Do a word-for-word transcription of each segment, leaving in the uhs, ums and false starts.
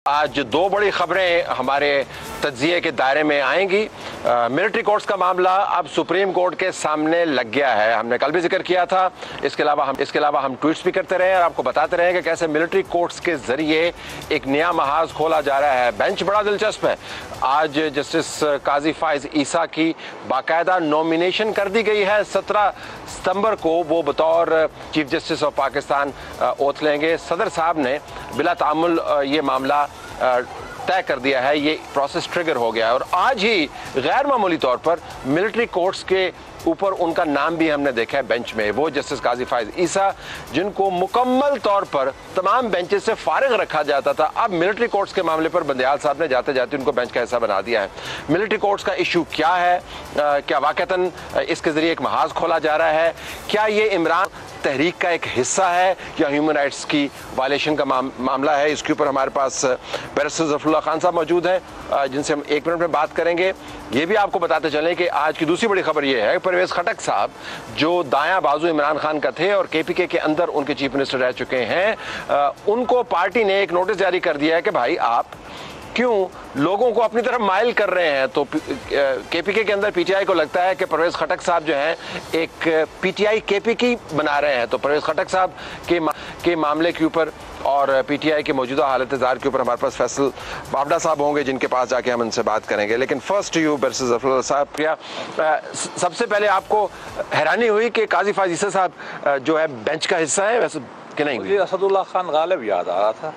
आज दो बड़ी खबरें हमारे तज्जिए के दायरे में आएंगी। मिलिट्री कोर्ट्स का मामला अब सुप्रीम कोर्ट के सामने लग गया है। हमने कल भी जिक्र किया था। इसके अलावा हम इसके अलावा हम ट्वीट्स भी करते रहे और आपको बताते रहे कि कैसे मिलिट्री कोर्ट्स के जरिए एक नया महाज खोला जा रहा है। बेंच बड़ा दिलचस्प है। आज जस्टिस काजी फाइज ईसा की बाकायदा नॉमिनेशन कर दी गई है। सत्रह सितंबर को वो बतौर chief justice of Pakistan oath लेंगे। सदर साहब ने बिला तामुल ये मामला तय कर दिया है। ये प्रोसेस ट्रिगर हो गया है और आज ही गैर मामूली तौर पर मिलिट्री कोर्ट्स के ऊपर उनका नाम भी हमने देखा है बेंच में। वो जस्टिस काजी फाइज ईसा जिनको मुकम्मल तौर पर तमाम बेंचेस से फारिग रखा जाता था, अब मिलिट्री कोर्ट्स के मामले पर बंदियाल साहब ने जाते जाते उनको बेंच का हिस्सा बना दिया है। मिलिट्री कोर्ट्स का इशू क्या है? आ, क्या वाकईतन इसके जरिए एक महाज खोला जा रहा है? क्या ये इमरान तहरीक का एक हिस्सा है या ह्यूमन राइट्स की वायलेशन का माम, मामला है? इसके ऊपर हमारे पास बैरिस्टर ज़फ़रुल्लाह खान साहब मौजूद हैं जिनसे हम एक मिनट में बात करेंगे। ये भी आपको बताते चलें कि आज की दूसरी बड़ी खबर ये है, परवेज खटक साहब जो दायां बाजू इमरान खान का थे और केपीके के अंदर उनके चीफ मिनिस्टर रह चुके हैं, उनको पार्टी ने एक नोटिस जारी कर दिया है कि भाई आप क्यों लोगों को अपनी तरफ माइल कर रहे हैं। तो केपीके के अंदर पीटीआई को लगता है कि परवेज खटक साहब जो हैं एक पीटीआई केपीके बना रहे हैं। तो परवेज खटक साहब के मा, के मामले के ऊपर और पीटीआई के मौजूदा हालत ज़ार के ऊपर हमारे पास फैसल बावड़ा साहब होंगे जिनके पास जाके हम उनसे बात करेंगे। लेकिन फर्स्ट यू बैरिस्टर ज़फ़रुल्लाह साहब, क्या सबसे पहले आपको हैरानी हुई कि काजी फाइज ईसा साहब जो है बेंच का हिस्सा है वैसे कि नहीं? मुझे असदुल्ला खान गालिब याद आ रहा था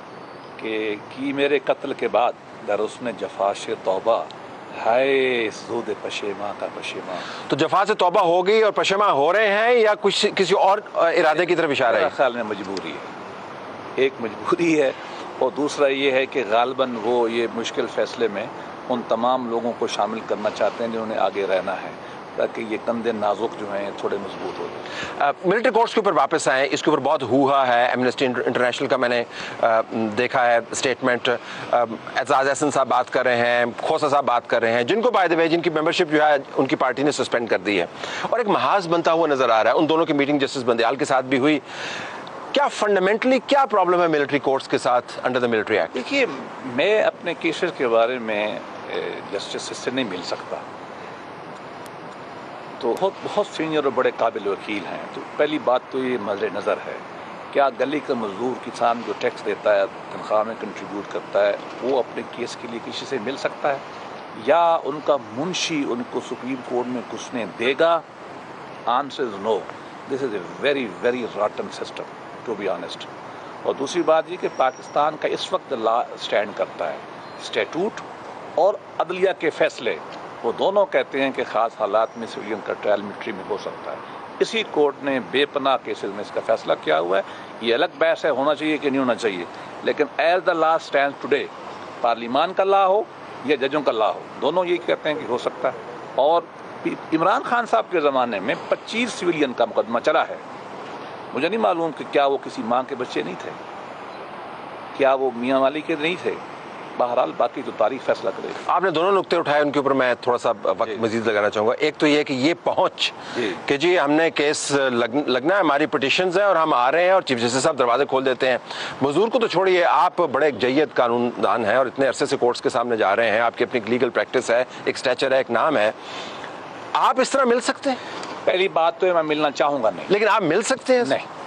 कि, कि मेरे कत्ल के बाद दर उसने जफा से तौबा है सूद पशेमा का पशेमा। तो जफा से तौबा हो गई और पशेमा हो रहे हैं या कुछ किसी और इरादे की तरफ इशारा है? ख्याल में मजबूरी है, एक मजबूरी है और दूसरा ये है कि गालबन वो ये मुश्किल फैसले में उन तमाम लोगों को शामिल करना चाहते हैं जिन्होंने आगे रहना है ताकि ये कंधे नाजुक जो हैं थोड़े मजबूत हो जाए। मिलिट्री कोर्ट्स के ऊपर वापस आए, इसके ऊपर बहुत हुआ है। एमनेस्टी इंटरनेशनल का मैंने आ, देखा है स्टेटमेंट। एजाज हसन साहब बात कर रहे हैं, खोसा साहब बात कर रहे हैं, जिनको बाय द वे जिनकी मेंबरशिप जो है उनकी पार्टी ने सस्पेंड कर दी है और एक महाज बनता हुआ नजर आ रहा है। उन दोनों की मीटिंग जस्टिस बंदियाल के साथ भी हुई। क्या फंडामेंटली क्या प्रॉब्लम है मिलिट्री कोर्ट्स के साथ अंडर द मिलिट्री एक्ट? देखिए, मैं अपने केसेस के बारे में जस्टिस से नहीं मिल सकता, तो बहुत बहुत सीनियर और बड़े काबिल वकील हैं। तो पहली बात तो ये मद्दे नज़र है, क्या गली का मजदूर किसान जो टैक्स देता है तनख्वाह में कंट्रीब्यूट करता है वो अपने केस के लिए किसी से मिल सकता है या उनका मुंशी उनको सुप्रीम कोर्ट में घुसने देगा? Answer is no. This is a very very rotten system to be honest. और दूसरी बात ये कि पाकिस्तान का इस वक्त लॉ स्टैंड करता है, स्टैट्यूट और अदलिया के फैसले वो दोनों कहते हैं कि ख़ास हालात में सिविलियन का ट्रायल मिलिट्री में हो सकता है। इसी कोर्ट ने बेपनाह केसेस में इसका फैसला किया हुआ है। ये अलग बहस है होना चाहिए कि नहीं होना चाहिए, लेकिन as the law stands today, parliament का लॉ हो या जजों का लॉ हो, दोनों ये कहते हैं कि हो सकता है। और इमरान खान साहब के ज़माने में पच्चीस सिविलियन का मुकदमा चला है। मुझे नहीं मालूम कि क्या वो किसी माँ के बच्चे नहीं थे, क्या वो मियाँ वाली के नहीं थे। बहरहाल बाकी तो तारीख फैसला करेगी। आपने दोनों नुक्ते उठाए, उनके ऊपर मैं थोड़ा सा वक्त मजीद लगाना चाहूँगा। एक तो ये कि ये पहुँच कि जी हमने केस लग, लगना है, हमारी पिटिशंस हैं और हम आ रहे हैं और चीफ जस्टिस साहब दरवाजे खोल देते हैं। मजदूर को तो छोड़िए, आप बड़े जय्यद कानूनदान हैं और इतने अरसे से कोर्ट्स के सामने जा रहे हैं, आपकी अपनी लीगल प्रैक्टिस है, एक स्टैचर है, एक नाम है, आप इस तरह मिल सकते हैं? पहली बात तो मैं मिलना चाहूँगा नहीं। लेकिन आप मिल सकते हैं? नहीं,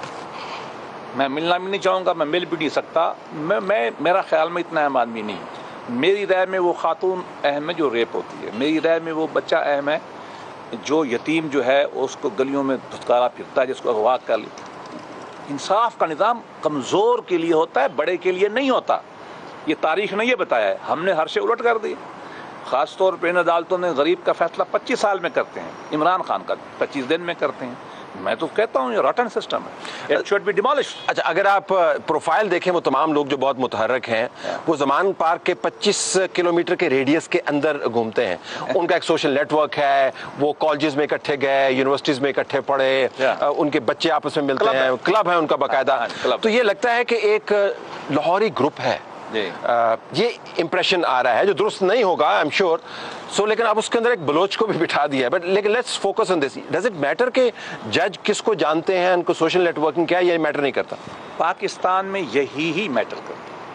मैं मिलना भी नहीं चाहूँगा, मैं मिल भी नहीं सकता। मैं मैं मेरा ख्याल में इतना अहम आदमी नहीं। मेरी राय में वो खातून अहम है जो रेप होती है, मेरी राय में वो बच्चा अहम है जो यतीम जो है उसको गलियों में धुतकारा फिरता है, जिसको अगवा कर ले। इंसाफ का निज़ाम कमज़ोर के लिए होता है, बड़े के लिए नहीं होता। ये तारीख ने ये बताया है, हमने हर से उलट कर दी। ख़ास तौर पर इन अदालतों ने गरीब का फैसला पच्चीस साल में करते हैं, इमरान खान का पच्चीस दिन में करते हैं। मैं तो कहता हूँ ये रॉटन सिस्टम है, इट शुड बी डिमोलिश्ड। अच्छा, अगर आप प्रोफाइल देखें, वो तमाम लोग जो बहुत मुतहर्रिक हैं वो जमान पार्क के पच्चीस किलोमीटर के रेडियस के अंदर घूमते हैं। उनका एक सोशल नेटवर्क है, वो कॉलेजेस में इकट्ठे गए, यूनिवर्सिटीज में इकट्ठे पढ़े, उनके बच्चे आपस में मिलते हैं, क्लब है उनका बाकायदा। तो ये लगता है कि एक लाहौरी ग्रुप है, आ, ये इंप्रेशन आ रहा है जो दुरुस्त नहीं होगा, आई एम श्योर। सो लेकिन आप उसके अंदर एक बलोच को भी बिठा दिया है। बट लेकिन let's focus on this. Does it matter कि जज किसको जानते हैं, उनको सोशल नेटवर्किंग क्या है, ये मैटर नहीं करता? पाकिस्तान में यही ही मैटर करता है।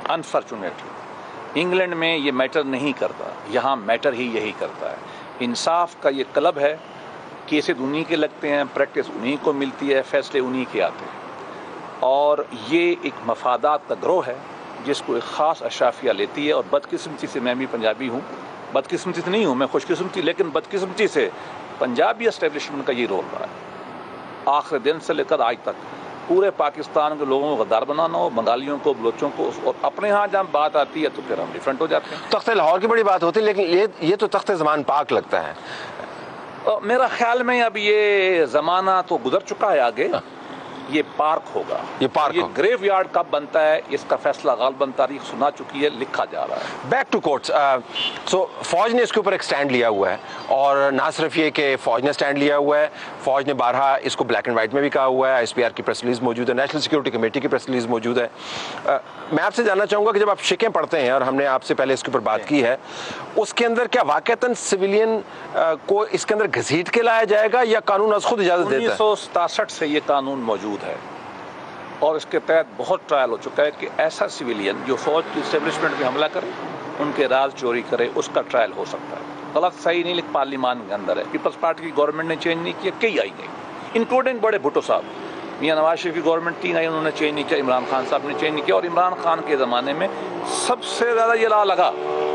अनफॉर्चुनेटली इंग्लैंड में ये मैटर नहीं करता, यहाँ मैटर ही यही करता है। इंसाफ का ये क्लब है, केसेस उन्हीं के लगते हैं, प्रैक्टिस उन्हीं को मिलती है, फैसले उन्हीं के आते हैं, और ये एक मफादात का ग्रोह है जिसको एक ख़ास अशाफिया लेती है। और बदकिस्मती से, मैं भी पंजाबी हूँ, बदकिस्मती से नहीं हूँ मैं, खुशकिस्मती, लेकिन बदकिस्मती से पंजाबी एस्टेब्लिशमेंट का ये रोल रहा है आखिर दिन से लेकर आज तक। पूरे पाकिस्तान के लोगों को गद्दार बनाना हो, बंगालियों को, बलोचों को, और अपने यहाँ जब बात आती है तो फिर हम डिफरेंट हो जाते हैं। तख्ते लाहौर की बड़ी बात होती है, लेकिन ये ये तो तख्ते ज़मान पाक लगता है। और मेरा ख्याल में अब ये ज़माना तो गुजर चुका है, आगे ये पार्क होगा। ये पार्क ये ग्रेव यार्ड कब बनता है इसका फैसला गालबन तारीख सुना चुकी है, लिखा जा रहा है। Back to courts. सो फौज ने इसके ऊपर एक स्टैंड लिया हुआ है, और ना सिर्फ ये कि फौज ने स्टैंड लिया हुआ है, फौज ने बारहा इसको ब्लैक एंड वाइट में भी कहा हुआ है। एसपीआर की प्रेस रिलीज मौजूद है, नेशनल सिक्योरिटी कमेटी की प्रेस रिलीज मौजूद है। uh, मैं आपसे जानना चाहूँगा कि जब आप शिकें पढ़ते हैं, और हमने आपसे पहले इसके ऊपर बात की है, उसके अंदर क्या वाकईतन सिविलियन uh, को इसके अंदर घसीट के लाया जाएगा, या कानून आज खुद इजाज़त देता है? उन्नीस सौ सतासठ से ये कानून मौजूद है, और इसके तहत बहुत ट्रायल हो चुका है कि ऐसा सिविलियन जो फौज की इस्टेब्लिशमेंट पे हमला करे, उनके राज चोरी करे, उसका ट्रायल हो सकता है। गलत सही नहीं, लेकिन पार्लियामान के अंदर है। पीपल्स पार्टी की गवर्नमेंट ने चेंज नहीं किया, कई आई गई, इंक्लूडिंग बड़े भुट्टो साहब। मियां नवाज शरीफ की गवर्नमेंट तीन आई, उन्होंने चेंज नहीं किया, इमरान खान साहब ने चेंज नहीं किया। और इमरान खान के ज़माने में सबसे ज़्यादा ये ला लगा।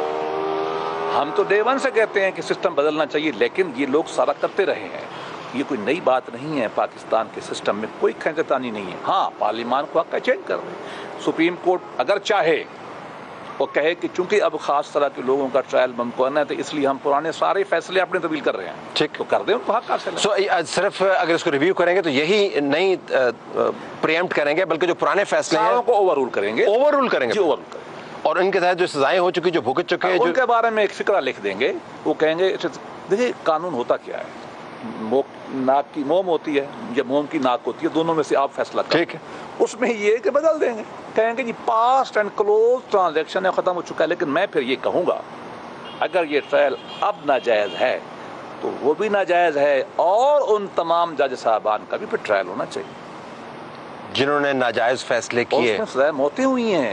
हम तो डे वन से कहते हैं कि सिस्टम बदलना चाहिए, लेकिन ये लोग सारा करते रहे हैं। ये कोई नई बात नहीं है, पाकिस्तान के सिस्टम में कोई खैंचतानी नहीं है। हाँ, पार्लियामान को हक चेंज कर रहे। सुप्रीम कोर्ट अगर चाहे और कहे कि चूंकि अब खास तरह के लोगों का ट्रायल मुमकिन है, तो इसलिए हम पुराने सारे फैसले अपने तब्दील कर रहे हैं, ठीक, तो कर दें, उनको हक हासिल है। सो सिर्फ अगर इसको रिव्यू करेंगे तो यही नहीं प्रीएम्प्ट करेंगे, बल्कि जो पुराने फैसले हैं को ओवर रूल करेंगे, ओवर रूल करेंगे जी, ओवर रूल करेंगे, और इनके तहत जो सजाएं हो चुकी, जो भुगत चुके हैं, उनके बारे में एक फिक्रा लिख देंगे। वो कहेंगे, देखिए कानून होता क्या है, नाक की मोम होती है या मोम की नाक होती है, दोनों में से आप फैसला करें। ठीक है, उसमें ये कि बदल देंगे, कहेंगे जी पास्ट एंड क्लोज ट्रांजैक्शन है, खत्म हो चुका है। लेकिन मैं फिर ये कहूँगा, अगर ये ट्रायल अब नाजायज है तो वो भी नाजायज है, और उन तमाम जज साहबान का भी फिर ट्रायल होना चाहिए जिन्होंने नाजायज फैसले किए। उसमें सजाएं मौतें हुई हैं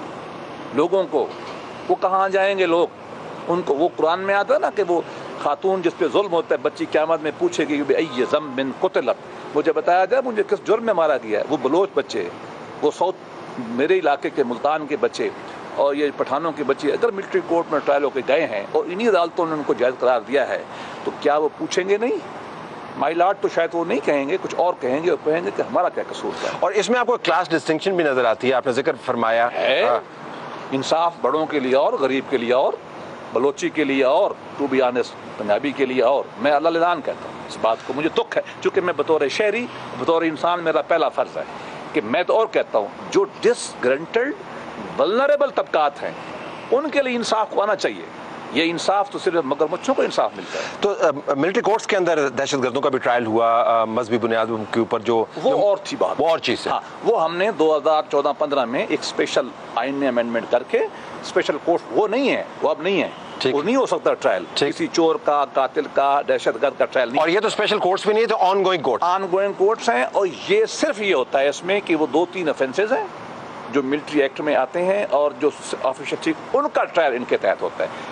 लोगों को। वो कहाँ जाएंगे लोग? उनको वो कुरान में आता है ना कि वो खातून जिस पे जुल्म होता है, बच्ची क़यामत में पूछेगी कि ज़म बिन कुतलत, मुझे बताया जाए मुझे किस जुर्म में मारा गया है। वो बलोच बच्चे, वो साउथ मेरे इलाके के मुल्तान के बच्चे, और ये पठानों के बच्चे अगर मिलिट्री कोर्ट में ट्रायल होकर गए हैं और इन्हीं अदालतों ने उनको जायज़ करार दिया है, तो क्या वो पूछेंगे नहीं? माई लॉर्ड तो शायद वो नहीं कहेंगे, कुछ और कहेंगे, और कहेंगे कि हमारा क्या कसूर है। और इसमें आपको क्लास डिस्टिंक्शन भी नजर आती है, आपने जिक्र फरमाया है। इंसाफ बड़ों के लिए और गरीब के लिए और बलोची के लिए और टू बी ऑनेस्ट पंजाबी के लिए। और मैं अल्लाह लिलान कहता हूँ, इस बात को मुझे दुख है, चूँकि मैं बतौर शहरी, बतौर इंसान, मेरा पहला फ़र्ज़ है कि मैं तो और कहता हूँ, जो डिसग्रंटल्ड वल्नरेबल तबकात हैं उनके लिए इंसाफ को आना चाहिए। ये इंसाफ तो सिर्फ मगरमच्छों को इंसाफ मिलता है। तो मिलिट्री कोर्ट्स के अंदर दहशतगर्दों का भी ट्रायल हुआ मजहबी बुनियादों के ऊपर, जो वो और थी बात, वो और चीज़ है। हाँ, वो हमने दो हज़ार चौदह पंद्रह में एक स्पेशल आइन में अमेंडमेंट करके स्पेशल कोर्ट, वो नहीं है, वो अब नहीं है, वो नहीं हो सकता ट्रायल किसी चोर का, कातिल का, दहशतगर्द का ट्रायल नहीं। और ये तो स्पेशल कोर्ट्स भी नहीं है, तो ongoing court ongoing courts हैं। और ये सिर्फ ये होता है इसमें कि वो दो तीन ऑफेंसेज हैं जो मिलिट्री एक्ट में आते हैं, और जो ऑफिशियल उनका ट्रायल इनके तहत होता है।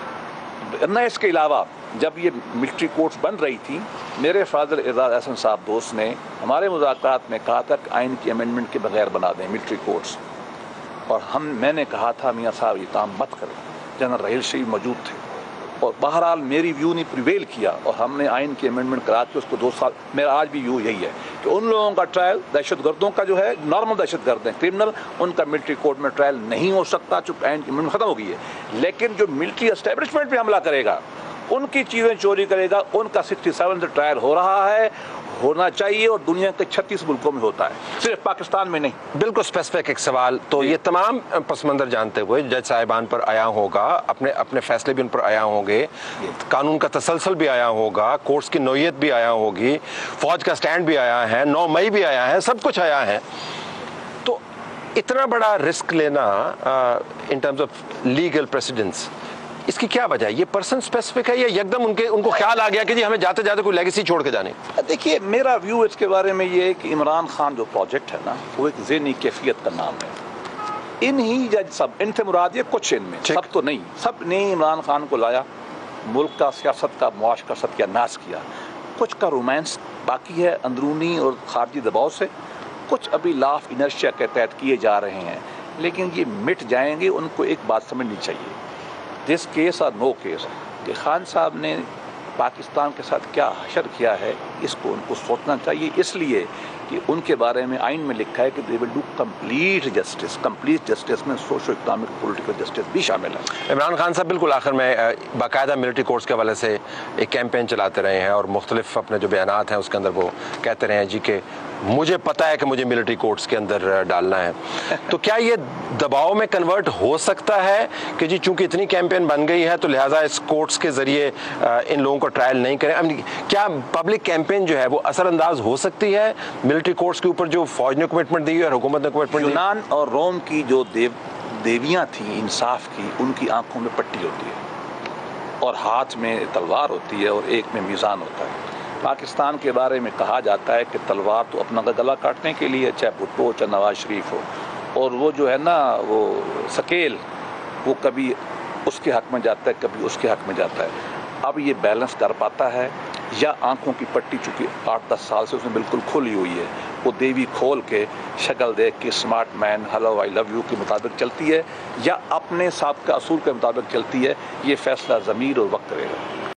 न इसके अलावा जब ये मिलिट्री कोर्ट्स बन रही थी, मेरे फादर एजाज हसन साहब दोस्त ने हमारे मुज़ाकरात में कहा था कि आइन की अमेंडमेंट के बगैर बना दें मिलिट्री कोर्ट्स, और हम मैंने कहा था मियाँ साहब ये काम मत करें। जनरल रहील शरीफ मौजूद थे, और बहरहाल मेरी व्यू ने प्रिवेल किया, और हमने आइन की अमेंडमेंट करा के उसको दो साल, मेरा आज भी व्यू यही है कि उन लोगों का ट्रायल, दहशतगर्दों का जो है, नॉर्मल दहशतगर्द हैं, क्रिमिनल, उनका मिलिट्री कोर्ट में ट्रायल नहीं हो सकता, चूँकि आइन की अमेंडमेंट खत्म हो गई है। लेकिन जो मिलिट्री एस्टेब्लिशमेंट पे हमला करेगा, उनकी चीज़ें चोरी करेगा, उनका सिक्सटी सेवन से ट्रायल हो रहा है, होना चाहिए, और दुनिया के छत्तीस मुल्कों में होता है, सिर्फ पाकिस्तान में नहीं। बिल्कुल स्पेसिफिक एक सवाल, तो ये तमाम पस मंज़र जानते हुए जज साहिबान पर आया होगा, अपने अपने फैसले भी उन पर आया होंगे, कानून का तसलसल भी आया होगा, कोर्ट्स की नौयत भी आया होगी, फौज का स्टैंड भी आया है, नौ मई भी आया है, सब कुछ आया है। तो इतना बड़ा रिस्क लेना in terms of legal precedence, इसकी क्या वजह है? ये पर्सन स्पेसिफिक है या एकदम उनके उनको ख्याल आ गया कि जी हमें जाते जाते कोई लेगेसी छोड़ के जाने? देखिए, मेरा व्यू इसके बारे में ये है कि इमरान खान जो प्रोजेक्ट है ना, वो एक ज़हनी कैफियत का नाम है। इन ही जज सब इनसे मुराद ये कुछ इनमें, सब तो नहीं, सब ने इमरान खान को लाया, मुल्क का सियासत का मुआश का सत्यानाश किया। कुछ का रोमांस बाकी है अंदरूनी और खारजी दबाव से, कुछ अभी लाफ इनर्शिया के तहत किए जा रहे हैं, लेकिन ये मिट जाएंगे। उनको एक बात समझनी चाहिए, दिस केस और नो केस, कि खान साहब ने पाकिस्तान के साथ क्या हशर किया है, इसको उनको सोचना चाहिए। इसलिए कि उनके बारे में आइन में लिखा है कि they will do complete justice. Complete justice में सोशो इकोनॉमिक पॉलिटिकल जस्टिस भी शामिल है। इमरान खान साहब बिल्कुल आखिर में बाकायदा मिलिट्री कोर्ट्स के हवाले से एक कैंपेन चलाते रहे हैं और मुख्तलिफ अपने जो बयानात हैं उसके अंदर वो कहते रहे हैं जी कि मुझे पता है कि मुझे मिलिट्री कोर्ट्स के अंदर डालना है। तो क्या ये दबाव में कन्वर्ट हो सकता है कि जी चूंकि इतनी कैंपेन बन गई है तो लिहाजा इस कोर्ट्स के जरिए इन लोगों को ट्रायल नहीं करें? क्या पब्लिक कैंपेन जो है वो असरअंदाज हो सकती है मिलिट्री कोर्ट्स के ऊपर जो फौज ने कमिटमेंट दी है और हुकूमत ने कमिटमेंट दी? यूनान और रोम की जो देव देवियाँ थी इंसाफ की, उनकी आंखों में पट्टी होती है और हाथ में तलवार होती है और एक में मीज़ान होता है। पाकिस्तान के बारे में कहा जाता है कि तलवार तो अपना गला काटने के लिए, चाहे भुट्टो हो चाहे नवाज शरीफ हो, और वो जो है ना वो स्केल वो कभी उसके हक में जाता है कभी उसके हक में जाता है। अब ये बैलेंस कर पाता है या आंखों की पट्टी चूँकि आठ दस साल से उसमें बिल्कुल खुली हुई है, वो देवी खोल के शक्ल देख के smart man hello I love you के मुताबिक चलती है या अपने साथ का असूल के मुताबिक चलती है, ये फैसला ज़मीर और वक्त करेगा।